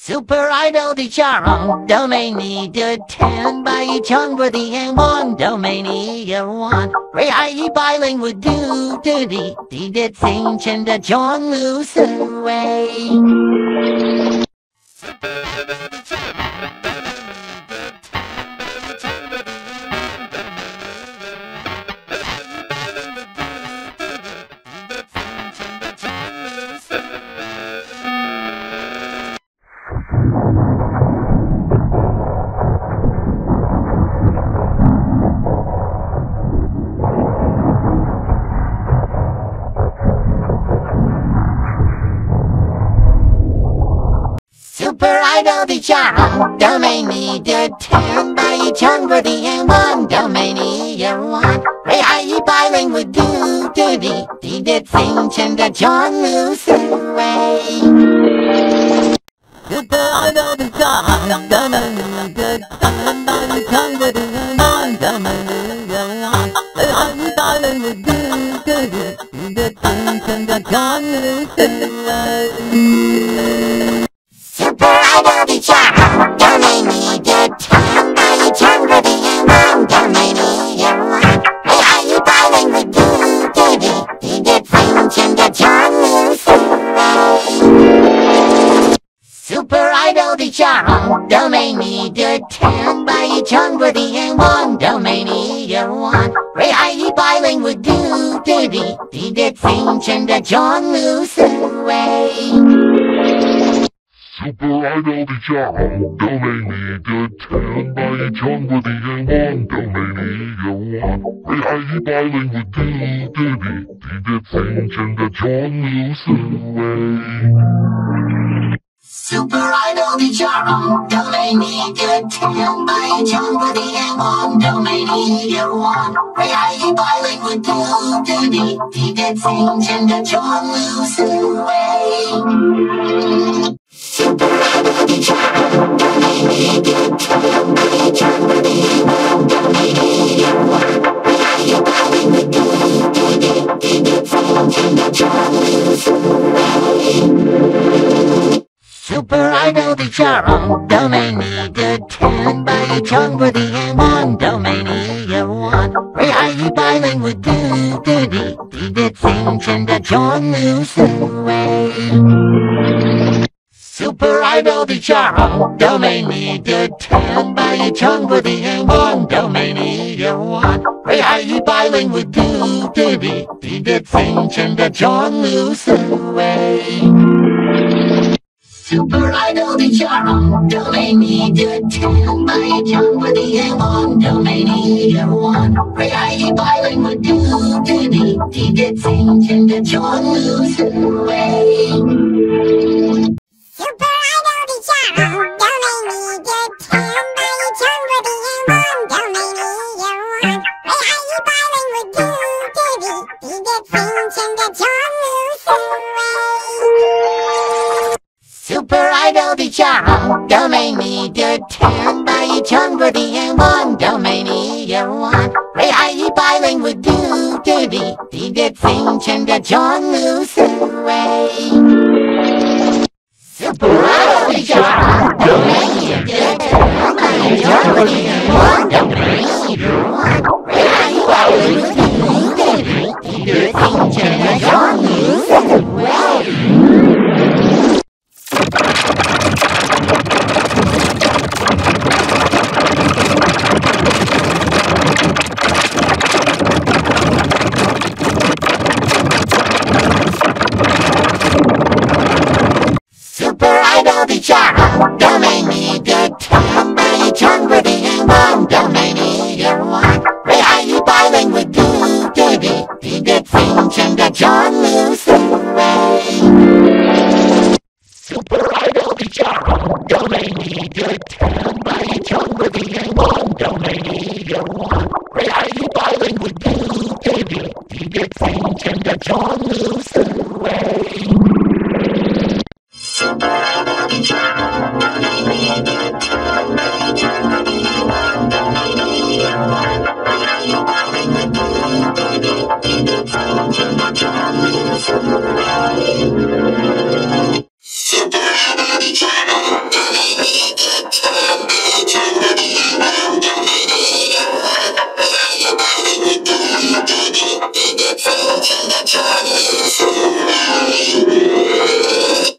Super Idol di Charo, Domaini de Ten by Chongworthy and One, Domaini One. Ray I bilingual do duty, did sing Chinda John Loose away. Super Idol di Charo, Domaini de Ten by Chongworthy and One, Domaini One. Ray I bilingual do duty, did sing Chinda John Loose away. Super Idol di Charo, Domaini de Ten by Chongworthy and One, Domaini One. Ray I bilingual do duty, did sing Chinda John Loose away. Super Idol di Charo, Domaini de Ten by Chongworthy and One, Domaini One. Ray I bilingual do duty, did sing Chinda John Loose away. Super Idol di Charo, Domaini de Ten by Chongworthy and One, Domaini One. Ray I bilingual do duty, did sing Chinda John Loose away. Super Idol di Charo, Domaini de Ten by Chongworthy and One, Domaini One. Ray I bilingual do duty, did sing Chinda John Loose away. Super Idol di Charo, Domaini de Ten by Chongworthy and One, Domaini One. Ray I bilingual do duty, did sing Chinda John Loose away. Super Idol di Charo, Domaini de Ten by Chongworthy and One, Domaini One. Ray I bilingual do duty, did sing Chinda John Loose away. Super Idol di Charo, Domaini de Ten by Chongworthy and One, Domaini One. Ray I bilingual do duty, did sing Chinda John Loose away. Super Idol di Charo, Domaini de Ten by Chongworthy and One, Domaini One. Ray I bilingual do duty, did sing Chinda John Loose away. Super Idol di Charo, Domaini de Ten by Chongworthy and One, Domaini One. Ray I bilingual do duty, did sing Chinda John Loose away. Super Idol di Charo, Domaini de Ten by Chongworthy and One, Domaini One. Ray I bilingual do duty, did sing Chinda John Loose away. Super Idol di Charo, Domaini de Ten by Chongworthy and One, Domaini One. Ray I bilingual do duty, did sing Chinda John Loose away. Super Idol di Charo, Domaini de Ten by Chongworthy and One, Domaini One. Ray I bilingual do duty, did sing Chinda John Loose away. Super Idol di Charo, Domaini de Ten by Chongworthy and One, Domaini One. Ray I bilingual do duty, did sing Chinda John Loose away. Super Idol di Charo, Domaini de Ten by Chongworthy and One, Domaini One.